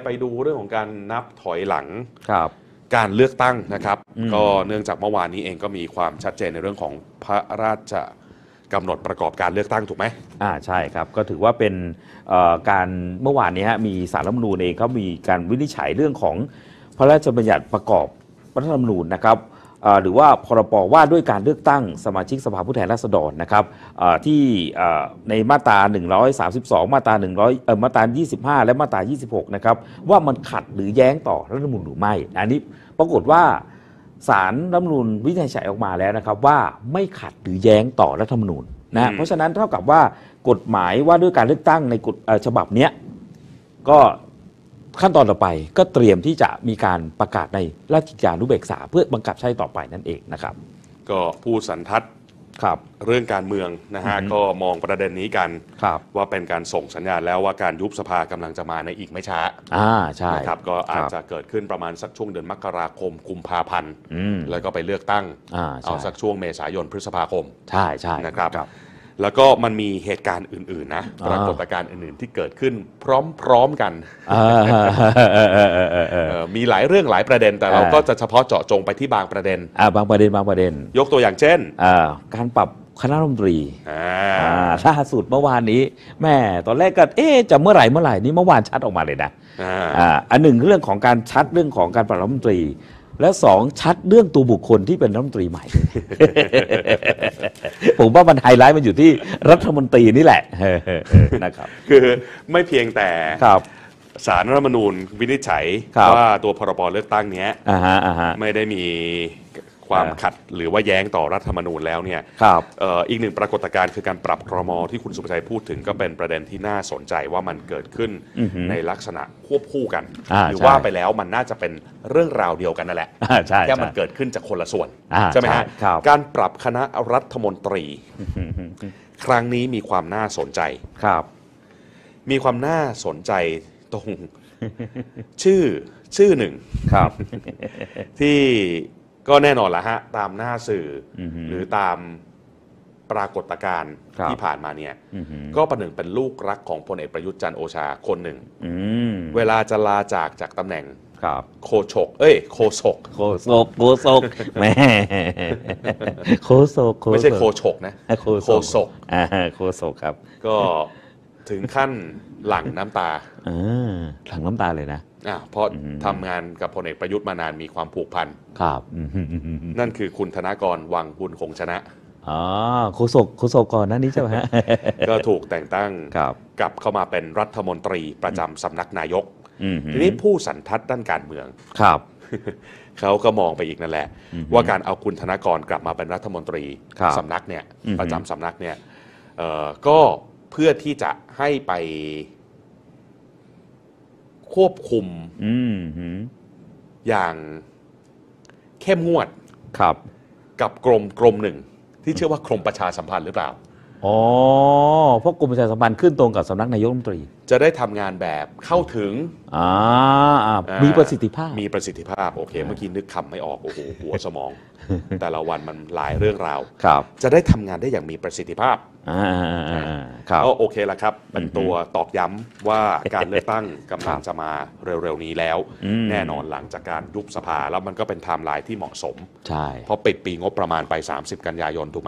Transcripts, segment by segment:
ไปดูเรื่องของการนับถอยหลังครับการเลือกตั้งนะครับก็เนื่องจากเมื่อวานนี้เองก็มีความชัดเจนในเรื่องของพระราชกำหนดประกอบการเลือกตั้งถูกไหมใช่ครับก็ถือว่าเป็นการเมื่อวานนี้มีศาลรัฐธรรมนูญเองเขามีการวินิจฉัยเรื่องของพระราชบัญญัติประกอบรัฐธรรมนูญนะครับหรือว่าพรบว่าด้วยการเลือกตั้งสมาชิกสภาผู้แทนราษฎรนะครับที่ในมาตรา132มาตรามาตรา25และมาตรา26นะครับว่ามันขัดหรือแย้งต่อรัฐธรรมนูญหรือไม่อันนี้ปรากฏว่าศาลรัฐธรรมนูญวินิจฉัยออกมาแล้วนะครับว่าไม่ขัดหรือแย้งต่อรัฐธรรมนูญนะเพราะฉะนั้นเท่ากับว่ากฎหมายว่าด้วยการเลือกตั้งในกฎฉบับนี้ก็ขั้นตอนต่อไปก็เตรียมที่จะมีการประกาศในราชกิจจานุเบกษาเพื่อบังคับใช้ต่อไปนั่นเองนะครับก็ผู้สันทัดเรื่องการเมืองนะฮะก็มองประเด็นนี้กันว่าเป็นการส่งสัญญาณแล้วว่าการยุบสภากำลังจะมาในอีกไม่ช้าใช่นะครับก็อาจจะเกิดขึ้นประมาณสักช่วงเดือนมกราคมกุมภาพันธ์แล้วก็ไปเลือกตั้งเอาสักช่วงเมษายนพฤษภาคมใช่นะครับแล้วก็มันมีเหตุการณ์อื่นๆนะปรากฏการณ์อื่นๆที่เกิดขึ้นพร้อมๆกันมีหลายเรื่องหลายประเด็นแต่เราก็จะเฉพาะเจาะจงไปที่บางประเด็นบางประเด็นยกตัวอย่างเช่นการปรับคณะรัฐมนตรีล่าสุดเมื่อวานนี้แม่ตอนแรกก็จะเมื่อไหร่นี่เมื่อวานชัดออกมาเลยนะอันหนึ่งเรื่องของการชัดเรื่องของการปรับรัฐมนตรีและสองชัดเรื่องตัวบุคคลที่เป็นรัฐมนตรีใหม่ ผมว่ามันไฮไลท์มันอยู่ที่รัฐมนตรีนี่แหละนะครับคือไม่เพียงแต่ศาลรัฐธรรมนูญวินิจฉัยว่าตัวพรบเลือกตั้งนี้ไม่ได้มีความขัดหรือว่าแย้งต่อรัฐธรรมนูญแล้วเนี่ยอีกหนึ่งปรากฏการณ์คือการปรับครม.ที่คุณสุภชัยพูดถึงก็เป็นประเด็นที่น่าสนใจว่ามันเกิดขึ้นในลักษณะควบคู่กันหรือว่าไปแล้วมันน่าจะเป็นเรื่องราวเดียวกันนั่นแหละแค่มันเกิดขึ้นจากคนละส่วนใช่ไหมฮะการปรับคณะรัฐมนตรีครั้งนี้มีความน่าสนใจมีความน่าสนใจตรงชื่อหนึ่งที่ก็แน่นอนละฮะตามหน้าสื่อหรือตามปรากฏการณ์ที่ผ่านมาเนี่ยก็ประหนึ่งเป็นลูกรักของพลเอกประยุทธ์จันทร์โอชาคนหนึ่งเวลาจะลาจากตำแหน่งโคศกแม่โคศกไม่ใช่โคชกนะโคศกครับก็ถึงขั้นหลั่งน้ำตาหลั่งน้ำตาเลยนะเพราะทำงานกับพลเอกประยุทธ์มานานมีความผูกพันนั่นคือคุณธนกรวังบุญคงชนะโฆษกก่อนหน้านี้ใช่ไหมฮะก็ถูกแต่งตั้งกลับเข้ามาเป็นรัฐมนตรีประจำสำนักนายกทีนี้ผู้สันทัดด้านการเมืองเขาก็มองไปอีกนั่นแหละว่าการเอาคุณธนกรกลับมาเป็นรัฐมนตรีสำนักเนี่ยประจำสำนักเนี่ยก็เพื่อที่จะให้ไปควบคุมอย่างเข้มงวดกับกรมหนึ่งที่ชื่อว่ากรมประชาสัมพันธ์หรือเปล่าเพราะกรมประชาสัมพันธ์ขึ้นตรงกับสำนักนายกรัฐมนตรีจะได้ทำงานแบบเข้าถึงมีประสิทธิภาพโอเคเมื่อกี้นึกคำไม่ออกโอ้โหหัวสมองแต่ละวันมันหลายเรื่องราวจะได้ทำงานได้อย่างมีประสิทธิภาพก็โอเคละครับเป็นตัวตอกย้ำว่าการเลือกตั้งกำลังจะมาเร็วๆนี้แล้วแน่นอนหลังจากการยุบสภาแล้วมันก็เป็นไทม์ไลน์ที่เหมาะสมเพราะปิดปีงบประมาณไป30กันยายนถูกไหม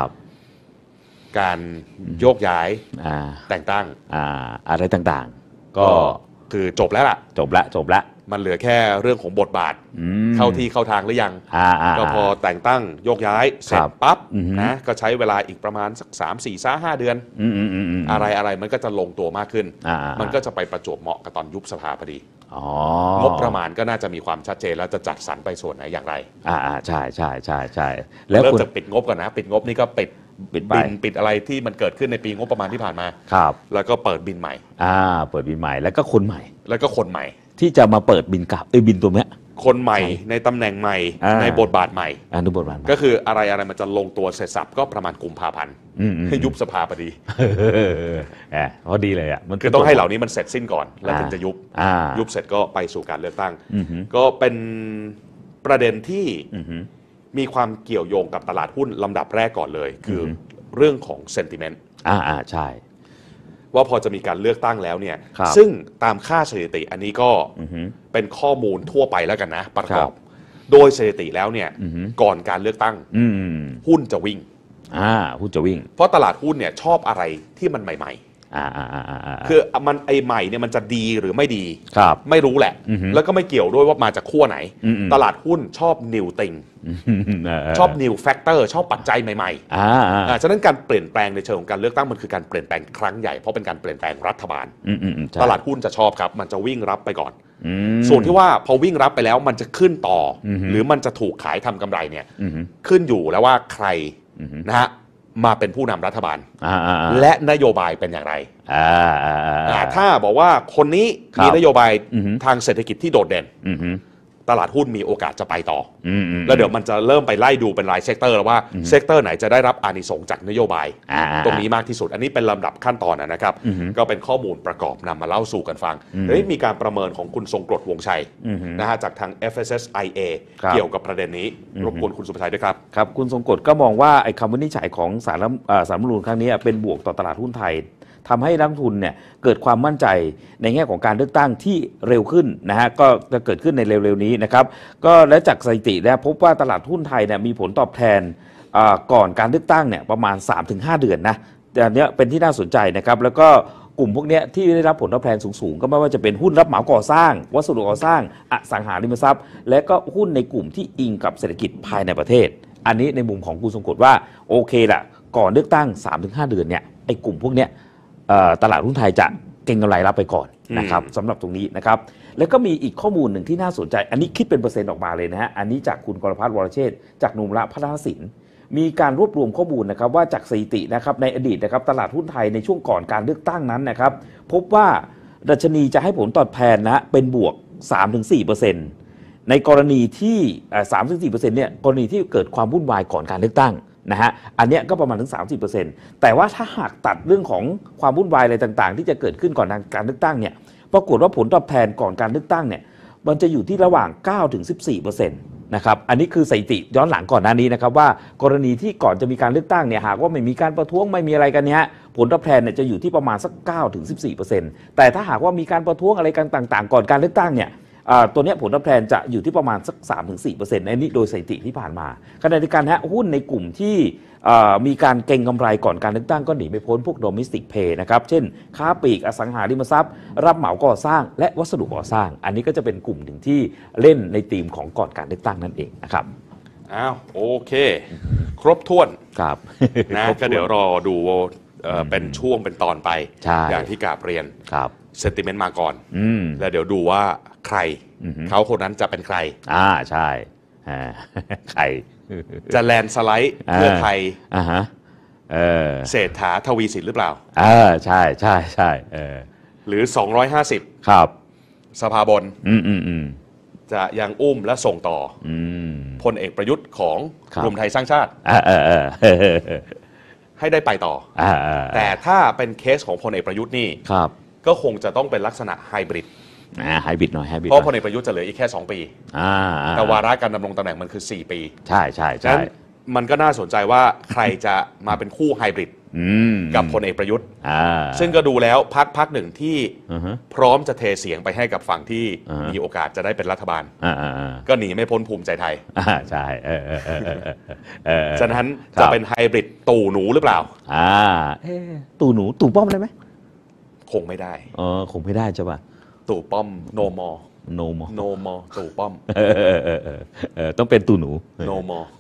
การโยกย้ายแต่งตั้งอะไรต่างๆก็คือจบแล้วมันเหลือแค่เรื่องของบทบาทเข้าที่เข้าทางหรือยังก็พอแต่งตั้งโยกย้ายเสร็จปั๊บนะก็ใช้เวลาอีกประมาณสัก3-4-5 เดือนอะไรมันก็จะลงตัวมากขึ้นมันก็จะไปประจวบเหมาะกับตอนยุบสภาพอดีงบประมาณก็น่าจะมีความชัดเจนแล้วจะจัดสรรไปส่วนไหนอย่างไรใช่แล้วเริ่มจากปิดงบก่อนนะปิดงบนี่ก็ปิดบินปิดอะไรที่มันเกิดขึ้นในปีงบประมาณที่ผ่านมาแล้วก็เปิดบินใหม่เปิดบินใหม่แล้วก็คนใหม่ที่จะมาเปิดบินกับบินตัวเนี้ยคนใหม่ในตำแหน่งใหม่ในบทบาทใหม่ก็คืออะไรมันจะลงตัวเสร็จสับก็ประมาณกุมภาพันธ์ให้ยุบสภาพอดีพอดีเลยมันคือต้องให้เหล่านี้มันเสร็จสิ้นก่อนแล้วถึงจะยุบเสร็จก็ไปสู่การเลือกตั้งก็เป็นประเด็นที่มีความเกี่ยวโยงกับตลาดหุ้นลำดับแรกก่อนเลยคือเรื่องของเซนติเมนต์ใช่ว่าพอจะมีการเลือกตั้งแล้วเนี่ยซึ่งตามค่าสถิติอันนี้ก็เป็นข้อมูลทั่วไปแล้วกันนะประกอบโดยสถิติแล้วเนี่ยก่อนการเลือกตั้งหุ้นจะวิ่งหุ้นจะวิ่งเพราะตลาดหุ้นเนี่ยชอบอะไรที่มันใหม่คือมันไอใหม่เนี่ยมันจะดีหรือไม่ดีไม่รู้แหละแล้วก็ไม่เกี่ยวด้วยว่ามาจากขั้วไหนตลาดหุ้นชอบ new thing ชอบ new factor ชอบปัจจัยใหม่ๆฉะนั้นการเปลี่ยนแปลงในเชิงของการเลือกตั้งมันคือการเปลี่ยนแปลงครั้งใหญ่เพราะเป็นการเปลี่ยนแปลงรัฐบาลตลาดหุ้นจะชอบครับมันจะวิ่งรับไปก่อนส่วนที่ว่าพอวิ่งรับไปแล้วมันจะขึ้นต่อหรือมันจะถูกขายทำกำไรเนี่ยขึ้นอยู่แล้วว่าใครนะฮะมาเป็นผู้นำรัฐบาลและนโยบายเป็นอย่างไรถ้าบอกว่าคนนี้มีนโยบายทางเศรษฐกิจที่โดดเด่นตลาดหุ้นมีโอกาสจะไปต่อแล้วเดี๋ยวมันจะเริ่มไปไล่ดูเป็นรายเซกเตอร์แล้วว่าเซกเตอร์ไหนจะได้รับอานิสงส์จากนโยบายตรงนี้มากที่สุดอันนี้เป็นลำดับขั้นตอนนะครับก็เป็นข้อมูลประกอบนำมาเล่าสู่กันฟังมีการประเมินของคุณทรงกรดวงชัยนะฮะจากทาง FSSIA เกี่ยวกับประเด็นนี้รบกวนคุณสุภชัยด้วยครับครับคุณทรงกรดก็มองว่าไอ้คำวินิจฉัยของศาลรัฐธรรมนูญครั้งนี้เป็นบวกต่อตลาดหุ้นไทยทำให้นักทุนเนี่ยเกิดความมั่นใจในแง่ของการเลือกตั้งที่เร็วขึ้นนะฮะก็จะเกิดขึ้นในเร็วๆนี้นะครับก็และจากสถิติแล้วพบว่าตลาดหุ้นไทยเนี่ยมีผลตอบแทนก่อนการเลือกตั้งเนี่ยประมาณ 3-5 เดือนนะอันนี้เป็นที่น่าสนใจนะครับแล้วก็กลุ่มพวกนี้ที่ได้รับผลตอบแทนสูงๆก็ไม่ว่าจะเป็นหุ้นรับเหมาก่อสร้างวัสดุก่อสร้างอสังหาริมทรัพย์และก็หุ้นในกลุ่มที่อิงกับเศรษฐกิจภายในประเทศอันนี้ในมุมของคุณทรงกรดว่าโอเคละก่อนเลือกตั้ง 3-5 เดือนเนี่ยไอ้กลุ่มพวกเนี้ยตลาดหุ้นไทยจะเก็งกำไรรับไปก่อนนะครับสำหรับตรงนี้นะครับแล้วก็มีอีกข้อมูลหนึ่งที่น่าสนใจอันนี้คิดเป็นเปอร์เซ็นต์ออกมาเลยนะฮะอันนี้จากคุณกรพัฒน์วรเชษฐ์จากนุมระพัฒนศิลป์มีการรวบรวมข้อมูลนะครับว่าจากสถิตินะครับในอดีตนะครับตลาดหุ้นไทยในช่วงก่อนการเลือกตั้งนั้นนะครับพบว่าดัชนีจะให้ผลตอบแทนนะเป็นบวก 3-4% ในกรณีที่ 3-4% เนี่ยกรณีที่เกิดความวุ่นวายก่อนการเลือกตั้งนะฮะอันเนี้ยก็ประมาณถึง 30% แต่ว่าถ้าหากตัดเรื่องของความวุ่นวายอะไรต่างๆที่จะเกิดขึ้นก่อนการเลือกตั้งเนี่ยปรากฏว่าผลตอบแทนก่อนการเลือกตั้งเนี่ยมันจะอยู่ที่ระหว่าง 9-14% นะครับอันนี้คือสถิติย้อนหลังก่อนหน้านี้นะครับว่ากรณีที่ก่อนจะมีการเลือกตั้งเนี่ยหากว่าไม่มีการประท้วงไม่มีอะไรกันเนี้ยผลตอบแทนเนี่ยจะอยู่ที่ประมาณสัก 9-14% แต่ถ้าหากว่ามีการประท้วงอะไรกันต่างๆก่อนการเลือกตั้งเนี่ยตัวนี้ผลตอบแทนจะอยู่ที่ประมาณสัก 3-4% ในนี้โดยสถิติที่ผ่านมาขณะเดียวกันหุ้นในกลุ่มที่มีการเก็งกำไรก่อนการเลือกตั้งก็หนีไม่พ้นพวก domestic pay นะครับเช่นค้าปลีกอสังหาริมทรัพย์รับเหมาก่อสร้างและวัสดุก่อสร้างอันนี้ก็จะเป็นกลุ่มหนึ่งที่เล่นในธีมของก่อนการเลือกตั้งนั่นเองนะครับโอเคครบถ้วนครับนะก็เดี๋ยวรอดูเป็นช่วงเป็นตอนไปอย่างที่กราบเรียนเซนติเมนต์มาก่อนแล้วเดี๋ยวดูว่าใครเขาคนนั้นจะเป็นใครใช่ใครจะแลนสไลด์เพื่อไทยเศรษฐาทวีสินหรือเปล่าใช่ใช่ใช่หรือ250 ครับสภาบนจะยังอุ้มและส่งต่อพลเอกประยุทธ์ของรวมไทยสร้างชาติให้ได้ไปต่อแต่ถ้าเป็นเคสของพลเอกประยุทธ์นี่ก็คงจะต้องเป็นลักษณะไฮบริดไฮบริดหน่อยไฮบริดเพราะพลเอกประยุทธ์จะเหลืออีกแค่2 ปีแต่วาระการดำรงตำแหน่งมันคือ4 ปีใช่ใช่ใช่มันก็น่าสนใจว่าใครจะมาเป็นคู่ไฮบริดกับพลเอกประยุทธ์ซึ่งก็ดูแล้วพรรคหนึ่งที่พร้อมจะเทเสียงไปให้กับฝั่งที่มีโอกาสจะได้เป็นรัฐบาลก็หนีไม่พ้นภูมิใจไทยใช่ฉะนั้นจะเป็นไฮบริดตู่หนูหรือเปล่าตู่หนูตู่ป้อมได้ไหมคงไม่ได้คงไม่ได้ใช่ป่ะตู่ป้อมโนมอโนมอตู่ป้อมต้องเป็นตู่หนูโนมอ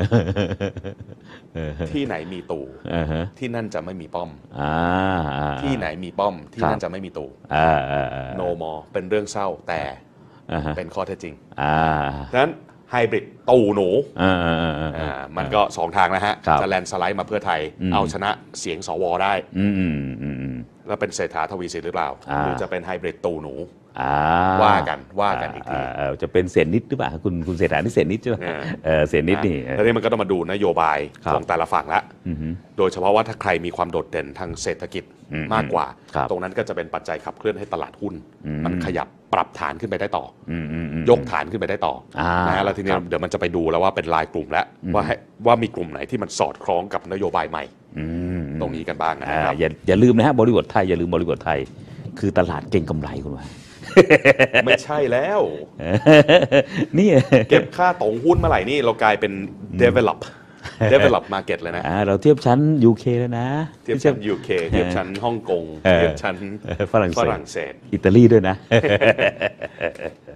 ที่ไหนมีตู่ที่นั่นจะไม่มีป้อมที่ไหนมีป้อมที่นั่นจะไม่มีตู่โนมอเป็นเรื่องเศร้าแต่เป็นข้อเท็จจริงฉะนั้นไฮบริดตู่หนูมันก็2 ทางนะฮะจะแลนสไลด์มาเพื่อไทยเอาชนะเสียงสวได้แล้วเป็นเศรษฐาทวีสินหรือเปล่าหรือจะเป็นไฮบริดตู่หนูว่ากันอีกทีจะเป็นเศรษฐนิดหรือเปล่าคุณเศรษฐานี่เศรษฐนิดใช่ไหมเศรษฐนิดนี่แล้วนี่มันก็ต้องมาดูนโยบายของแต่ละฝั่งละโดยเฉพาะว่าถ้าใครมีความโดดเด่นทางเศรษฐกิจมากกว่าตรงนั้นก็จะเป็นปัจจัยขับเคลื่อนให้ตลาดหุ้นมันขยับปรับฐานขึ้นไปได้ต่อยกฐานขึ้นไปได้ต่อนะแล้วทีนี้เดี๋ยวมันจะไปดูแล้วว่าเป็นรายกลุ่มแล้วว่ามีกลุ่มไหนที่มันสอดคล้องกับนโยบายใหม่ตรงนี้กันบ้างนะครับอย่าลืมนะฮะบริบทไทยอย่าลืมบริบทไทยคือตลาดเก่งกำไรคุณว่าไม่ใช่แล้วนี่เก็บค่าตงหุ้นเมื่อไหร่นี่เรากลายเป็น develop market เลยนะเราเทียบชั้น UK แล้วนะเทียบชั้น UK เทียบชั้นฮ่องกงเทียบชั้นฝรั่งเศสอิตาลีด้วยนะ